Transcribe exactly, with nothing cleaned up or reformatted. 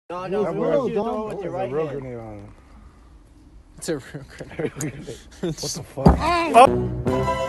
No, no, That we was- want you to that throw it with was your a right real hand. grenade on him. It's a real grenade. What the fuck?